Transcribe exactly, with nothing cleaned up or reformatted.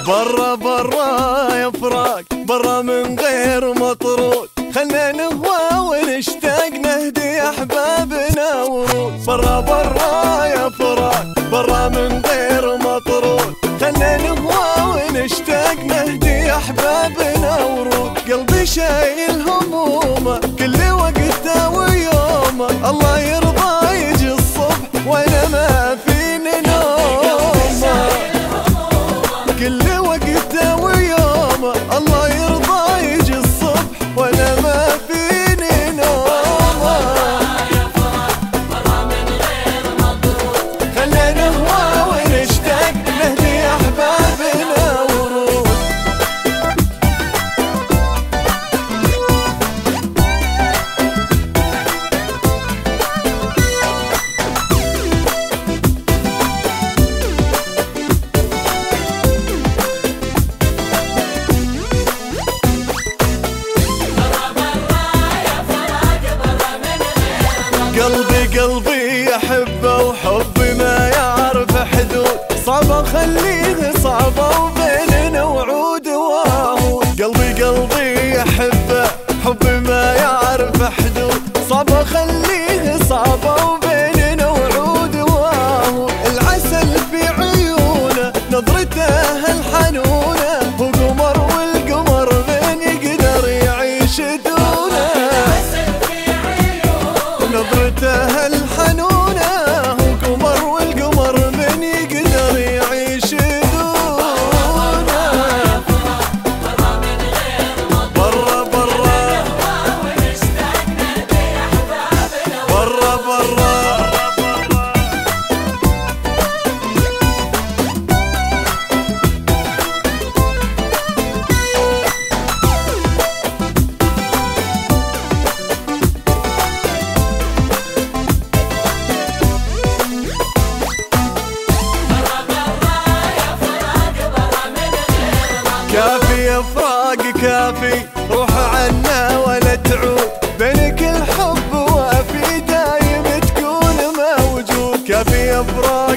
برا برا يا فراق برا من غير مطرود، خلنا نهوى ونشتاق نهدي احبابنا ورود. برا برا يا فراق برا من غير مطرود، خلنا نهوى ونشتاق نهدي احبابنا ورود. قلبي شايل همومه كل وقته ويومه، الله يرضى يجي الصبح وانا ما فيني نومه. كل وقته ويومه الله يرضى يجي الصبح وانا ما فيني نومه. خلنا نهوى ونشتاق نهدي احبابنا ورود. قلبي قلبي يحبه وحبي ما يعرف حدود، صعب اخليه صعبه وبيننا وعود وعهود. قلبي قلبي يحبه حبي ما يعرف حدود، صعب اخليه صعبه وبيننا وعود وعهود. العسل في عيونه نظرته الحنونه، هو قمر والقمر من يقدر يعيش دونه. نظرته الحنونة هو قمر والقمر من يقدر يعيش دونه. برا برا برا برا كافي يا فراق كافي، روح عنا ولا تعود، بينك الحب وافي دايم تكون موجود. كافي يا فراق